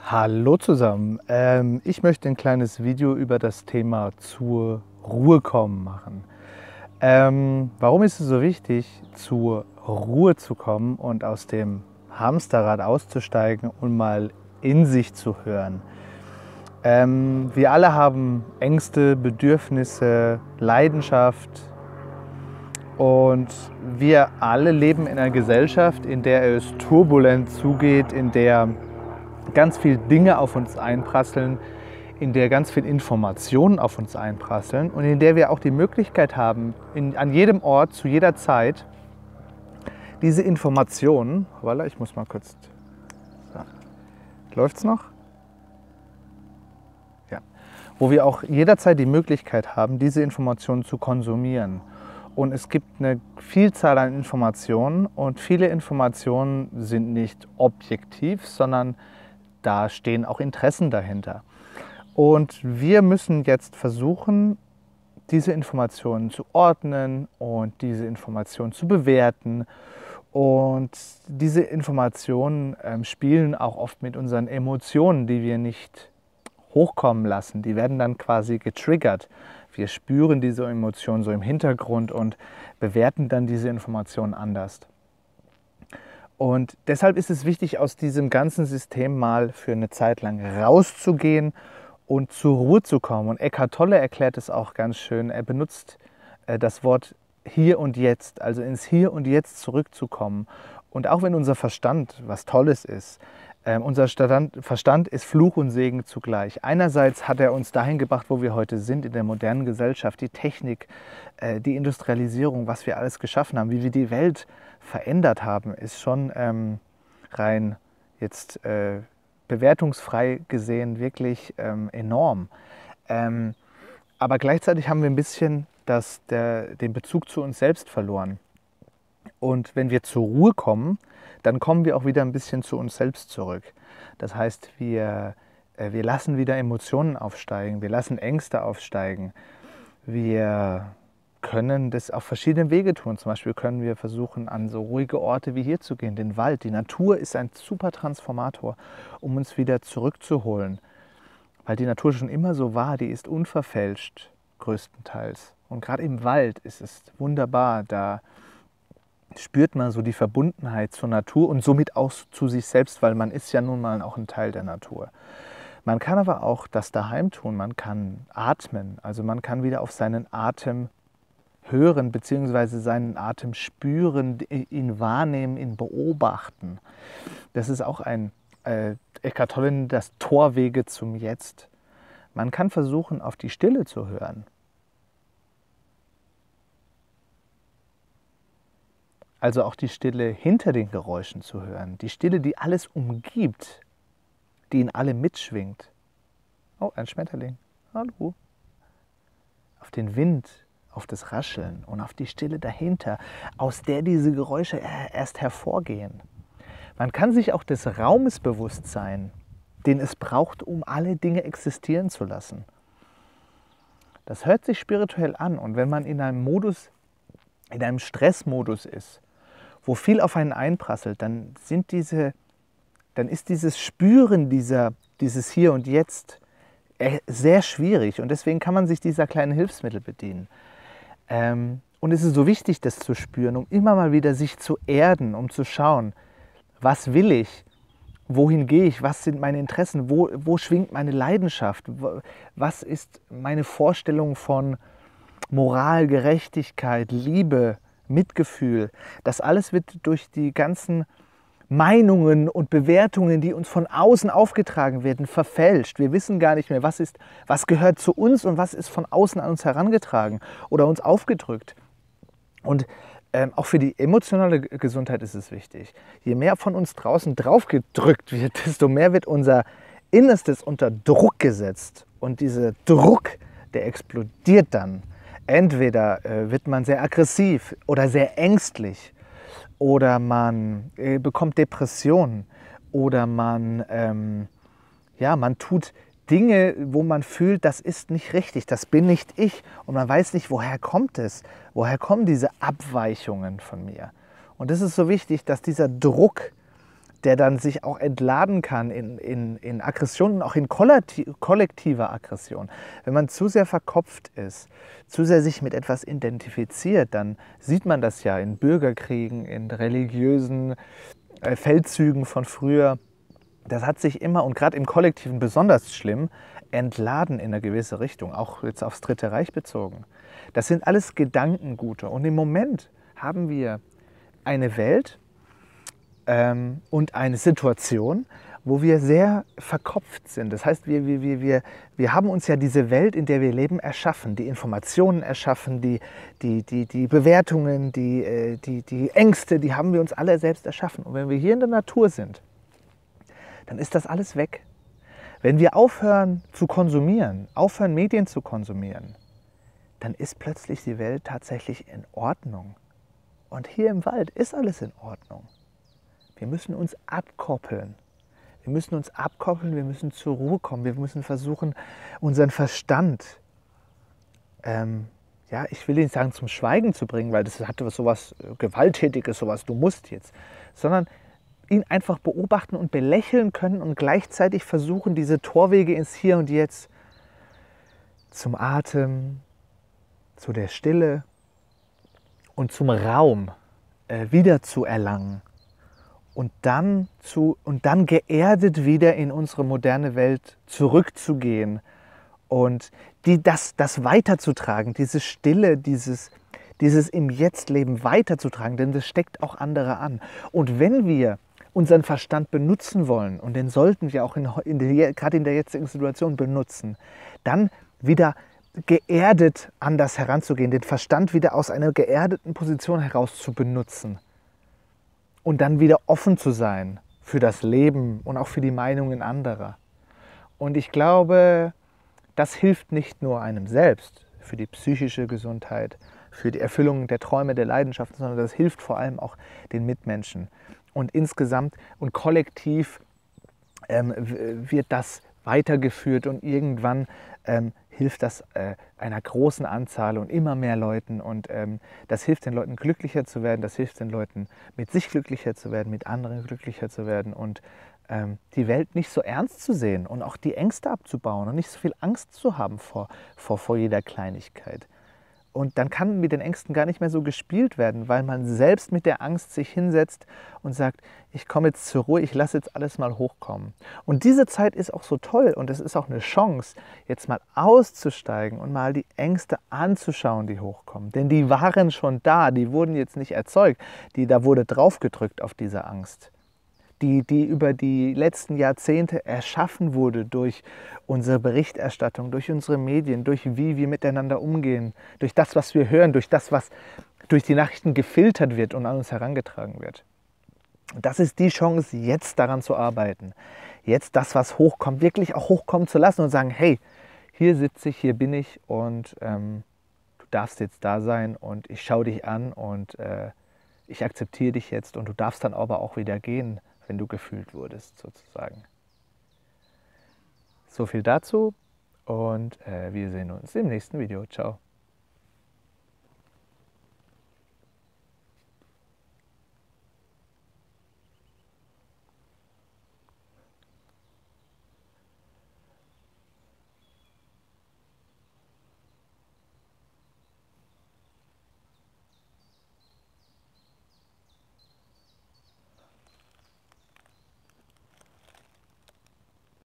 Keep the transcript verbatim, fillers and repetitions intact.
Hallo zusammen. Ähm, ich möchte ein kleines Video über das Thema zur Ruhe kommen machen. Ähm, warum ist es so wichtig, zur Ruhe zu kommen und aus dem Hamsterrad auszusteigen und mal in sich zu hören? Ähm, wir alle haben Ängste, Bedürfnisse, Leidenschaft und wir alle leben in einer Gesellschaft, in der es turbulent zugeht, in der ganz viele Dinge auf uns einprasseln, in der ganz viel Informationen auf uns einprasseln und in der wir auch die Möglichkeit haben, in, an jedem Ort, zu jeder Zeit, diese Informationen, voilà, ich muss mal kurz, so, läuft's noch? Ja, wo wir auch jederzeit die Möglichkeit haben, diese Informationen zu konsumieren. Und es gibt eine Vielzahl an Informationen und viele Informationen sind nicht objektiv, sondern da stehen auch Interessen dahinter. Und wir müssen jetzt versuchen, diese Informationen zu ordnen und diese Informationen zu bewerten. Und diese Informationen ähm, spielen auch oft mit unseren Emotionen, die wir nicht hochkommen lassen. Die werden dann quasi getriggert. Wir spüren diese Emotionen so im Hintergrund und bewerten dann diese Informationen anders. Und deshalb ist es wichtig, aus diesem ganzen System mal für eine Zeit lang rauszugehen und zur Ruhe zu kommen. Und Eckhart Tolle erklärt es auch ganz schön. Er benutzt äh, das Wort Hier und Jetzt, also ins Hier und Jetzt zurückzukommen. Und auch wenn unser Verstand was Tolles ist, äh, unser Verstand, Verstand ist Fluch und Segen zugleich. Einerseits hat er uns dahin gebracht, wo wir heute sind, in der modernen Gesellschaft, die Technik, äh, die Industrialisierung, was wir alles geschaffen haben, wie wir die Welt verändert haben, ist schon ähm, rein jetzt äh, bewertungsfrei gesehen wirklich ähm, enorm. Ähm, aber gleichzeitig haben wir ein bisschen das, der, den Bezug zu uns selbst verloren. Und wenn wir zur Ruhe kommen, dann kommen wir auch wieder ein bisschen zu uns selbst zurück. Das heißt, wir, äh, wir lassen wieder Emotionen aufsteigen, wir lassen Ängste aufsteigen, wir können das auf verschiedene Wege tun. Zum Beispiel können wir versuchen, an so ruhige Orte wie hier zu gehen, den Wald. Die Natur ist ein super Transformator, um uns wieder zurückzuholen. Weil die Natur schon immer so war, die ist unverfälscht, größtenteils. Und gerade im Wald ist es wunderbar, da spürt man so die Verbundenheit zur Natur und somit auch zu sich selbst, weil man ist ja nun mal auch ein Teil der Natur. Man kann aber auch das daheim tun, man kann atmen, also man kann wieder auf seinen Atem hören bzw. seinen Atem spüren, ihn wahrnehmen, ihn beobachten. Das ist auch ein, äh, Eckhart Tolle nennt das Torwege zum Jetzt. Man kann versuchen, auf die Stille zu hören. Also auch die Stille hinter den Geräuschen zu hören. Die Stille, die alles umgibt, die in allem mitschwingt. Oh, ein Schmetterling. Hallo. Auf den Wind, auf das Rascheln und auf die Stille dahinter, aus der diese Geräusche erst hervorgehen. Man kann sich auch des Raumes bewusst sein, den es braucht, um alle Dinge existieren zu lassen. Das hört sich spirituell an und wenn man in einem Modus, in einem Stressmodus ist, wo viel auf einen einprasselt, dann sind diese, dann ist dieses Spüren dieser, dieses Hier und Jetzt sehr schwierig und deswegen kann man sich dieser kleinen Hilfsmittel bedienen. Ähm, und es ist so wichtig, das zu spüren, um immer mal wieder sich zu erden, um zu schauen, was will ich, wohin gehe ich, was sind meine Interessen, wo, wo schwingt meine Leidenschaft, was ist meine Vorstellung von Moral, Gerechtigkeit, Liebe, Mitgefühl. Das alles wird durch die ganzen Meinungen und Bewertungen, die uns von außen aufgetragen werden, verfälscht. Wir wissen gar nicht mehr, was ist, was gehört zu uns und was ist von außen an uns herangetragen oder uns aufgedrückt. Und ähm, auch für die emotionale Gesundheit ist es wichtig. Je mehr von uns draußen draufgedrückt wird, desto mehr wird unser Innerstes unter Druck gesetzt. Und dieser Druck, der explodiert dann. Entweder äh, wird man sehr aggressiv oder sehr ängstlich. Oder man äh, bekommt Depressionen oder man, ähm, ja, man tut Dinge, wo man fühlt, das ist nicht richtig, das bin nicht ich. Und man weiß nicht, woher kommt es, woher kommen diese Abweichungen von mir. Und es ist so wichtig, dass dieser Druck der dann sich auch entladen kann in, in, in Aggression und auch in kollektiver Aggression. Wenn man zu sehr verkopft ist, zu sehr sich mit etwas identifiziert, dann sieht man das ja in Bürgerkriegen, in religiösen äh, Feldzügen von früher. Das hat sich immer, und gerade im Kollektiven besonders schlimm, entladen in eine gewisse Richtung, auch jetzt aufs Dritte Reich bezogen. Das sind alles Gedankengute. Und im Moment haben wir eine Welt ähm, und eine Situation, wo wir sehr verkopft sind. Das heißt, wir, wir, wir, wir, wir haben uns ja diese Welt, in der wir leben, erschaffen, die Informationen erschaffen, die, die, die, die Bewertungen, die, die, die Ängste, die haben wir uns alle selbst erschaffen. Und wenn wir hier in der Natur sind, dann ist das alles weg. Wenn wir aufhören zu konsumieren, aufhören Medien zu konsumieren, dann ist plötzlich die Welt tatsächlich in Ordnung. Und hier im Wald ist alles in Ordnung. Wir müssen uns abkoppeln. Wir müssen uns abkoppeln, wir müssen zur Ruhe kommen. Wir müssen versuchen, unseren Verstand, ähm, ja, ich will nicht sagen zum Schweigen zu bringen, weil das hat so was Gewalttätiges, so was, du musst jetzt, sondern ihn einfach beobachten und belächeln können und gleichzeitig versuchen, diese Torwege ins Hier und Jetzt zum Atem, zu der Stille und zum Raum äh, wieder zu erlangen und dann, zu, und dann geerdet wieder in unsere moderne Welt zurückzugehen und die, das, das weiterzutragen, diese Stille, dieses, dieses im Jetzt-Leben weiterzutragen, denn das steckt auch andere an. Und wenn wir unseren Verstand benutzen wollen, und den sollten wir auch in, in der, gerade in der jetzigen Situation benutzen, dann wieder geerdet anders heranzugehen, den Verstand wieder aus einer geerdeten Position heraus zu benutzen und dann wieder offen zu sein für das Leben und auch für die Meinungen anderer. Und ich glaube, das hilft nicht nur einem selbst, für die psychische Gesundheit, für die Erfüllung der Träume, der Leidenschaften, sondern das hilft vor allem auch den Mitmenschen. Und insgesamt und kollektiv ähm, wird das weitergeführt und irgendwann ähm, hilft das äh, einer großen Anzahl und immer mehr Leuten. Und ähm, das hilft den Leuten, glücklicher zu werden, das hilft den Leuten, mit sich glücklicher zu werden, mit anderen glücklicher zu werden und ähm, die Welt nicht so ernst zu sehen und auch die Ängste abzubauen und nicht so viel Angst zu haben vor, vor, vor jeder Kleinigkeit. Und dann kann mit den Ängsten gar nicht mehr so gespielt werden, weil man selbst mit der Angst sich hinsetzt und sagt, ich komme jetzt zur Ruhe, ich lasse jetzt alles mal hochkommen. Und diese Zeit ist auch so toll und es ist auch eine Chance, jetzt mal auszusteigen und mal die Ängste anzuschauen, die hochkommen. Denn die waren schon da, die wurden jetzt nicht erzeugt, die, da wurde draufgedrückt auf diese Angst. Die, die über die letzten Jahrzehnte erschaffen wurde durch unsere Berichterstattung, durch unsere Medien, durch wie wir miteinander umgehen, durch das, was wir hören, durch das, was durch die Nachrichten gefiltert wird und an uns herangetragen wird. Das ist die Chance, jetzt daran zu arbeiten, jetzt das, was hochkommt, wirklich auch hochkommen zu lassen und sagen, hey, hier sitze ich, hier bin ich und ähm, du darfst jetzt da sein und ich schaue dich an und äh, ich akzeptiere dich jetzt und du darfst dann aber auch wieder gehen, wenn du gefühlt wurdest, sozusagen. So viel dazu und äh, wir sehen uns im nächsten Video. Ciao.